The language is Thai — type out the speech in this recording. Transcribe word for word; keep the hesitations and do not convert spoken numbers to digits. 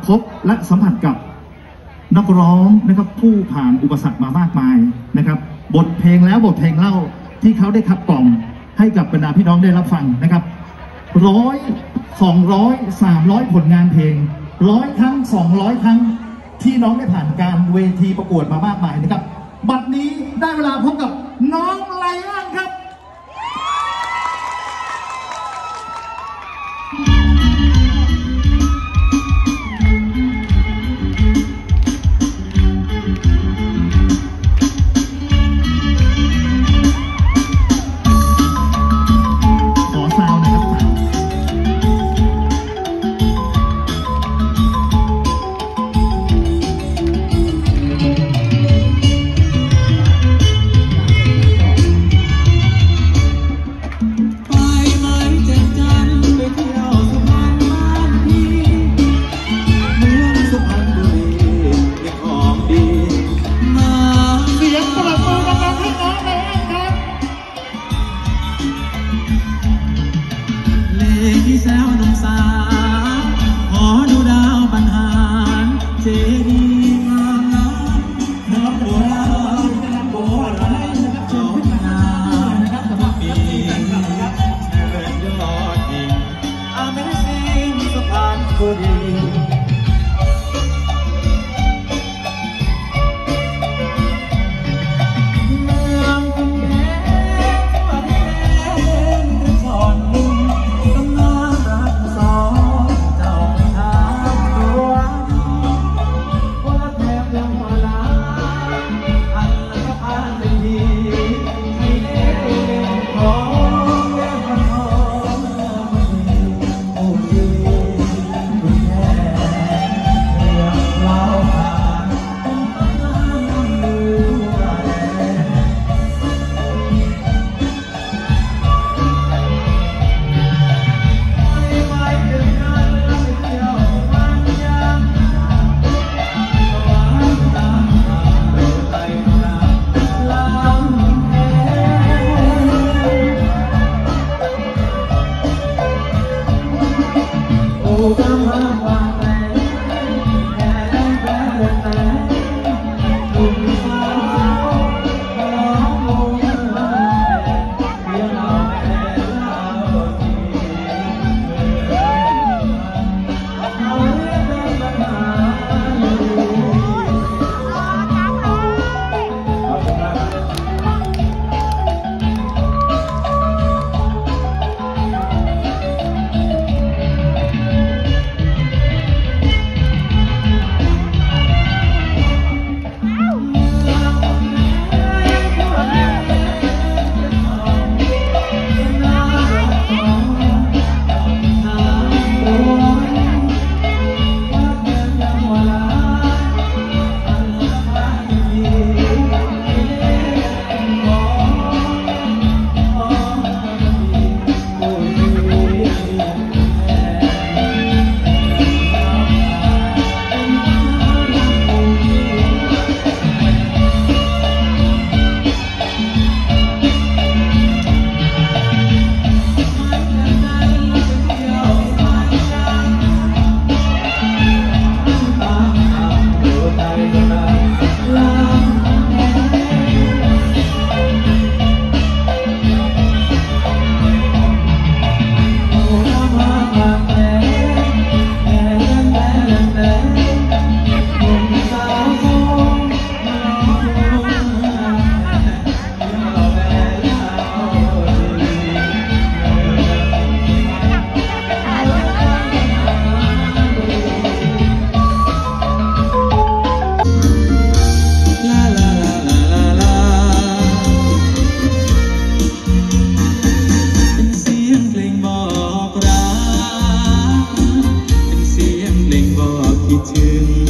พบและสัมผัสกับนักร้องนะครับผู้ผ่านอุปสรรคมามากมายนะครับบทเพลงแล้วบทเพลงเล่าที่เขาได้ขับกล่อมให้กับบรรดาพี่น้องได้รับฟังนะครับร้อยสองร้อยสามร้อยผลงานเพลงร้อยครั้งสองร้อยครั้งที่น้องได้ผ่านการเวทีประกวดมามากมายนะครับบัดนี้ได้เวลาพบกับน้องไลออนครับคิดถึง